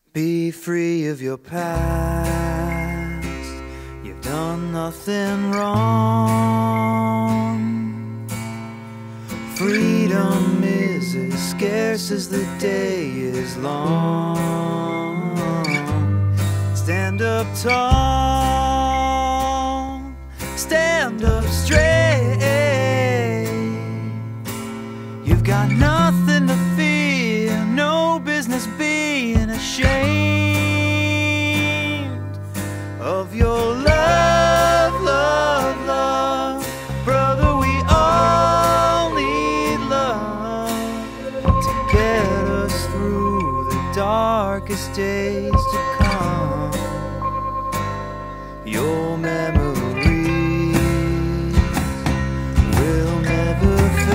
Be free of your past. You've done nothing wrong. Freedom is as scarce as the day is long. Stand up tall, stand up straight. You've got nothing to fear, no business being ashamed of your love, love, love. Brother, we all need love to get us through the darkest days to come. Your memories will never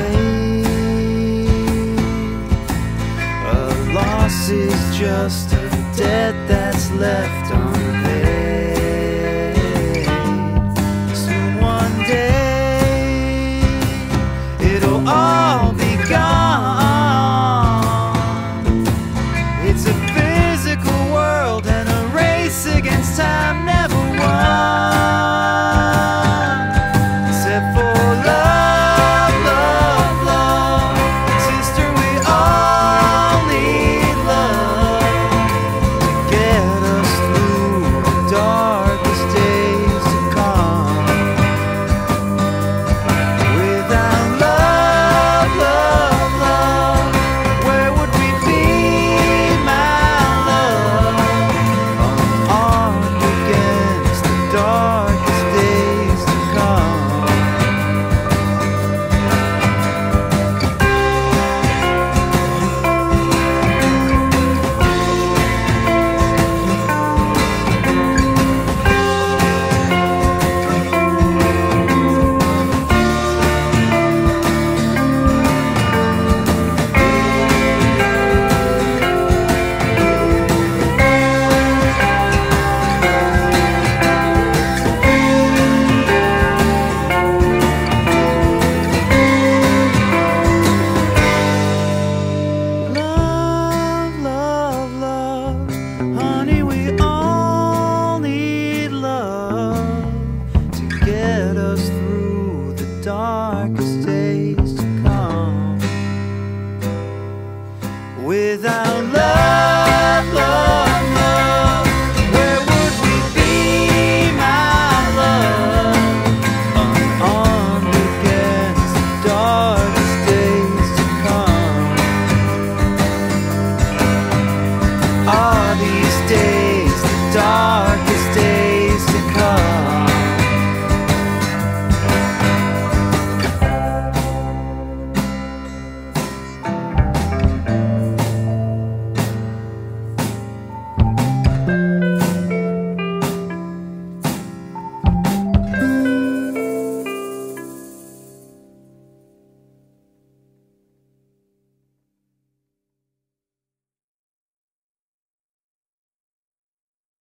fade. A loss is just a debt that's left undone.